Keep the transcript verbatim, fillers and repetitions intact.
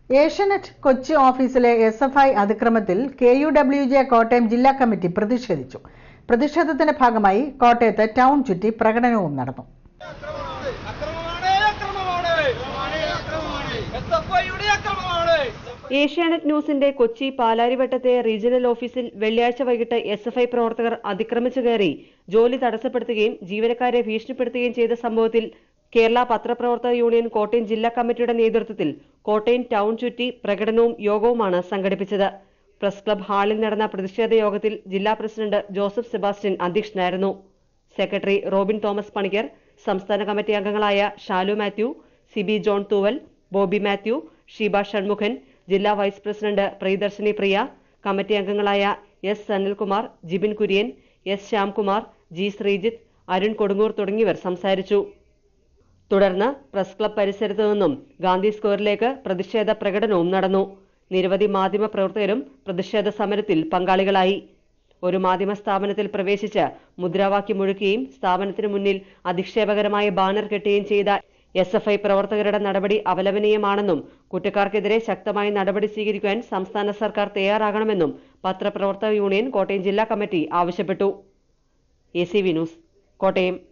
ഏഷ്യാനെറ്റ് കൊച്ചി ഓഫീസിലെ S F I അതിക്രമത്തിൽ K U W J Kottayam ജില്ലാ കമ്മിറ്റി പ്രതിഷേധിച്ചു. പ്രതിഷേധത്തിന്റെ ഭാഗമായി കോട്ടയത്ത് ടൗൺ ചുറ്റി പ്രകടനവും നടന്നു. ഏഷ്യാനെറ്റ് ന്യൂസിന്റെ കൊച്ചി പാലാരിവട്ടത്തെ റീജിയണൽ ഓഫീസിൽ വെള്ളിയാഴ്ച വൈകിട്ട് എസ് എഫ് ഐ പ്രവർത്തകർ അതിക്രമിച്ചു കയറി ജോലി തടസ്സപ്പെടുത്തുകയും ജീവനക്കാരെ ഭീഷണിപ്പെടുത്തുകയും ചെയ്ത സംഭവത്തിൽ കേരള പത്രപ്രവർത്തക യൂണിയൻ കോട്ടയം ജില്ലാ കമ്മിറ്റിയുടെ നേതൃത്വത്തിൽ കോട്ടയം ടൗൺ ചുറ്റി പ്രകടനവും യോഗവുമാണ് സംഘടിപ്പിച്ചത്. പ്രസ് ക്ലബ് ഹാളിൽ നടന്ന പ്രതിഷേധ യോഗത്തിൽ ജില്ലാ പ്രസിഡന്റ് ജോസഫ് സെബാസ്റ്റ്യൻ അധ്യക്ഷനായിരുന്നു. സെക്രട്ടറി റോബിൻ തോമസ് പണിക്കർ, സംസ്ഥാന കമ്മിറ്റി അംഗങ്ങളായ ഷാലു മാത്യു, സിബി ജോൺ തൂവൽ, ബോബി മാത്യു, ഷീബ ഷൺമുഖൻ, ജില്ലാ vice president Priyadarshini Priya, committee അംഗങ്ങളായ S Sanilkumar, Jibin Kurian, S Shyamkumar, G Sreejith, Arun Kodungoor തുടങ്ങിയവർ സംസാരിച്ചു. തുടർന്ന് പ്രസ് ക്ലബ് പരിസരത്തു നിന്നും ഗാന്ധി സ്ക്വയറിലേക്ക് പ്രതിഷേധ പ്രകടനവും നടന്നു. നിരവധി മാധ്യമ പ്രവർത്തകരും പ്രതിഷേധ സമരത്തിൽ പങ്കാളികളായി. ഒരു മാധ്യമ സ്ഥാപനത്തിൽ പ്രവേശിച്ച് മുദ്രാവാക്യം മുഴക്കുകയും സ്ഥാപനത്തിന് മുന്നിൽ അധിക്ഷേപകരമായ ബാനർ കെട്ടുകയും ചെയ്ത എസ് എഫ് ഐ പ്രവർത്തകരുടെ നടപടി അപലപനീയമാണെന്നും കുറ്റക്കാർക്കെതിരെ ശക്തമായ നടപടി സ്വീകരിക്കാൻ സംസ്ഥാന സർക്കാർ തയ്യാറാകണമെന്നും പത്രപ്രവർത്തക യൂണിയൻ കോട്ടയം ജില്ലാ കമ്മിറ്റി ആവശ്യപ്പെട്ടു. A C V news, Kottayam.